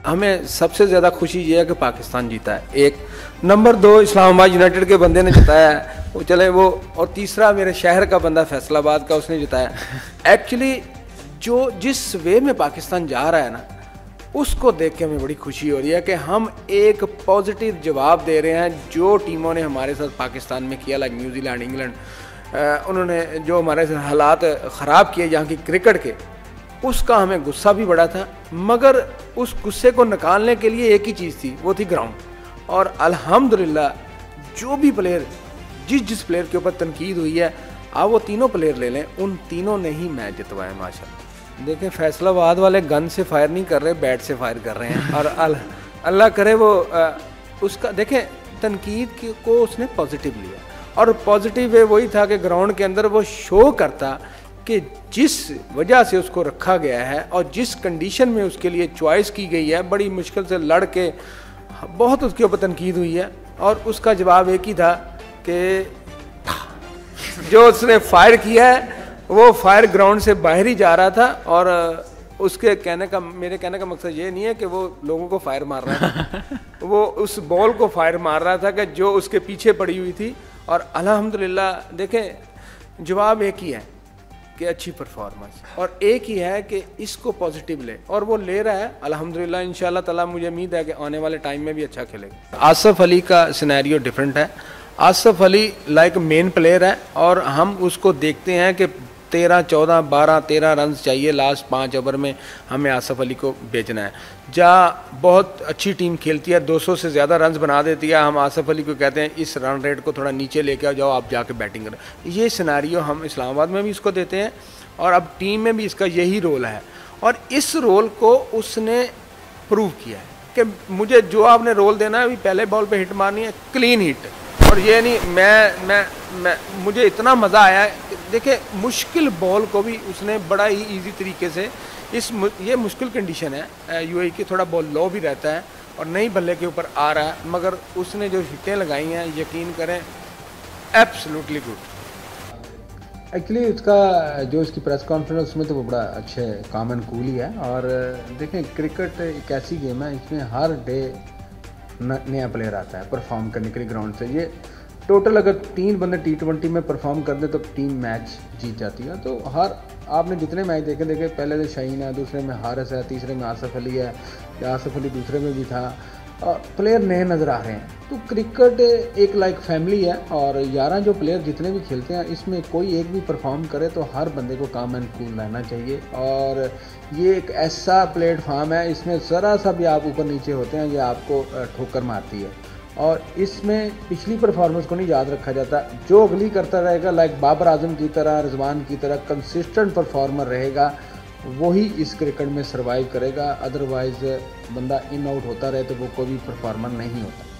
हमें सबसे ज़्यादा खुशी ये है कि पाकिस्तान जीता है, एक। नंबर 2 इस्लामाबाद यूनाइटेड के बंदे ने जिताया है, वो चले वो। और तीसरा मेरे शहर का बंदा फैसलाबाद का, उसने जिताया। एक्चुअली जो जिस वे में पाकिस्तान जा रहा है ना, उसको देख के हमें बड़ी खुशी हो रही है कि हम एक पॉजिटिव जवाब दे रहे हैं जो टीमों ने हमारे साथ पाकिस्तान में किया, लाइक न्यूजीलैंड, इंग्लैंड, उन्होंने जो हमारे साथ हालात ख़राब किए यहाँ की क्रिकेट के, उसका हमें गुस्सा भी बड़ा था। मगर उस गुस्से को निकालने के लिए एक ही चीज़ थी, वो थी ग्राउंड। और अल्हम्दुलिल्लाह जो भी प्लेयर, जिस प्लेयर के ऊपर तनकीद हुई है, आप वो तीनों प्लेयर ले लें, उन तीनों ने ही मैच जितवाया माशाल्लाह। देखें फैसलाबाद वाले गन से फायर नहीं कर रहे, बैट से फायर कर रहे हैं। और अल्लाह करे वो उसका देखें तनकीद को उसने पॉजिटिव लिया, और पॉजिटिव वे वही था कि ग्राउंड के अंदर वो शो करता कि जिस वजह से उसको रखा गया है और जिस कंडीशन में उसके लिए चॉइस की गई है, बड़ी मुश्किल से लड़ के बहुत उसके ऊपर तनकीद हुई है, और उसका जवाब एक ही था कि जो उसने फायर किया है वो फायर ग्राउंड से बाहर ही जा रहा था। और उसके मेरे कहने का मकसद ये नहीं है कि वो लोगों को फायर मार रहा था, वो उस बॉल को फायर मार रहा था कि जो उसके पीछे पड़ी हुई थी। और अल्हम्दुलिल्लाह देखें जवाब एक ही है कि अच्छी परफॉर्मेंस, और एक ही है कि इसको पॉजिटिव ले, और वो ले रहा है अल्हम्दुलिल्लाह। इंशाल्लाह ताला मुझे उम्मीद है कि आने वाले टाइम में भी अच्छा खेलेगा। आसिफ अली का सिनेरियो डिफरेंट है। Asif Ali like main player है, और हम उसको देखते हैं कि 13, 14, 12, 13 रन चाहिए लास्ट 5 ओवर में, हमें आसिफ अली को बेचना है। जहाँ बहुत अच्छी टीम खेलती है, 200 से ज़्यादा रन बना देती है, हम आसिफ अली को कहते हैं इस रन रेट को थोड़ा नीचे लेके आ जाओ, आप जाके बैटिंग करें। ये सिनारियो हम इस्लामाबाद में भी इसको देते हैं, और अब टीम में भी इसका यही रोल है। और इस रोल को उसने प्रूव किया है कि मुझे जो आपने रोल देना है, अभी पहले बॉल पे हिट मारनी है, क्लीन हिट। और ये नहीं मैं मुझे इतना मज़ा आया। देखिए मुश्किल बॉल को भी उसने बड़ा ही इजी तरीके से, ये मुश्किल कंडीशन है यूएई की, थोड़ा बॉल लो भी रहता है और नई बल्ले के ऊपर आ रहा है, मगर उसने जो हिटें लगाई हैं यकीन करें एब्सोल्युटली गुड। एक्चुअली उसका जो इसकी प्रेस कॉन्फ्रेंस उसमें तो वो बड़ा अच्छे काम एंड कूल ही है। और देखें क्रिकेट एक ऐसी गेम है, इसमें हर डे नया प्लेयर आता है परफॉर्म करने के लिए ग्राउंड से। ये टोटल अगर 3 बंदे T20 में परफॉर्म कर दे तो टीम मैच जीत जाती है। तो हर आपने जितने मैच देखे पहले तो शाहीन है, दूसरे में हारिस है, तीसरे में आसिफ अली है, या आसिफ अली दूसरे में भी था, प्लेयर नए नज़र आ रहे हैं। तो क्रिकेट एक लाइक फैमिली है, और 11 जो प्लेयर जितने भी खेलते हैं इसमें कोई एक भी परफॉर्म करे तो हर बंदे को काम एंड कूल रहना चाहिए। और ये एक ऐसा प्लेटफार्म है, इसमें ज़रा सा भी आप ऊपर नीचे होते हैं ये आपको ठोकर मारती है। और इसमें पिछली परफॉर्मेंस को नहीं याद रखा जाता, जो अगली करता रहेगा लाइक बाबर आजम की तरह, रिजवान की तरह कंसिस्टेंट परफॉर्मर रहेगा, वही इस क्रिकेट में सर्वाइव करेगा। अदरवाइज़ बंदा इन आउट होता रहे तो वो कोई भी परफॉर्मर नहीं होता।